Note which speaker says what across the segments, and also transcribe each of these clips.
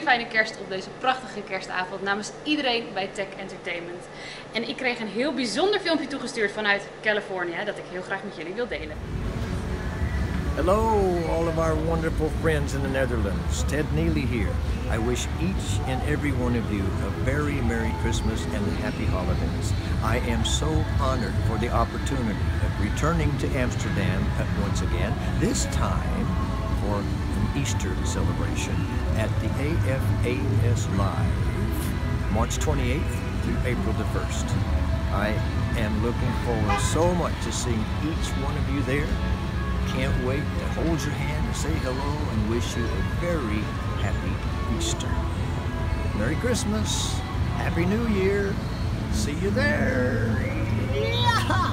Speaker 1: fijne kerst op deze prachtige kerstavond namens iedereen bij Tech Entertainment. En ik kreeg een heel bijzonder filmpje toegestuurd vanuit Californië dat ik heel graag met jullie wil delen.
Speaker 2: Hello, all of our wonderful friends in the Netherlands. Ted Neely here. I wish each and every one of you a very Merry Christmas and Happy Holidays. I am so honored for the opportunity of returning to Amsterdam once again, this time for an Easter celebration at the AFAS Live, March 28th through April the 1st. I am looking forward so much to seeing each one of you there. Can't wait to hold your hand and say hello and wish you a very happy Easter. Merry Christmas, Happy New Year, see you there. Yeah!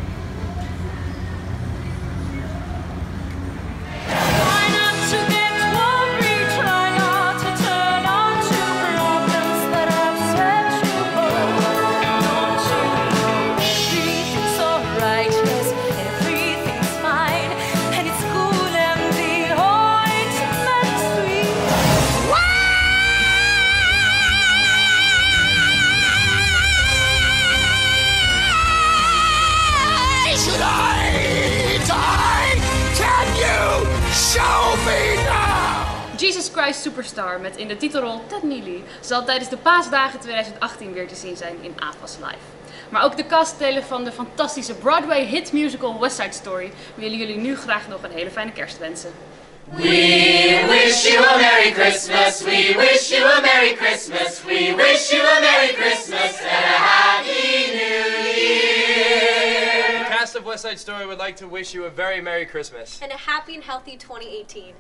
Speaker 1: Jesus Christ Superstar met in de titelrol Ted Neely zal tijdens de paasdagen 2018 weer te zien zijn in AFAS Live. Maar ook de castleden van de fantastische Broadway hit musical West Side Story willen jullie nu graag nog een hele fijne kerst wensen.
Speaker 3: We wish you a Merry Christmas, we wish you a Merry Christmas, we wish you a Merry Christmas and a Happy New Year.
Speaker 4: The cast of West Side Story would like to wish you a very Merry Christmas.
Speaker 5: And a happy and healthy 2018.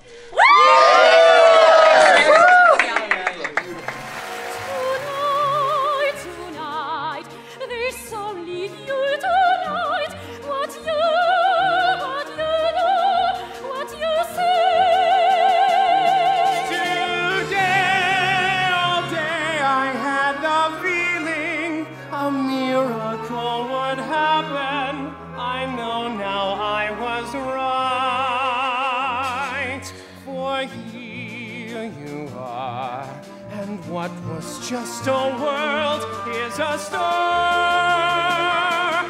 Speaker 6: Tonight, there's only you tonight. What you say.
Speaker 7: Today, all day, I had the feeling a miracle would happen. I know now I was right. For here you are, and what was just a world is a star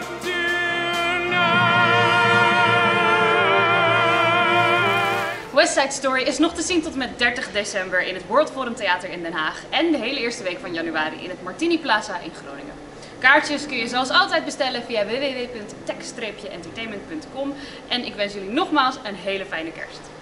Speaker 7: tonight.
Speaker 1: West Side Story is nog te zien tot en met 30 december in het World Forum Theater in Den Haag en de hele eerste week van januari in het Martini Plaza in Groningen. Kaartjes kun je zoals altijd bestellen via www.tech-entertainment.com en ik wens jullie nogmaals een hele fijne kerst.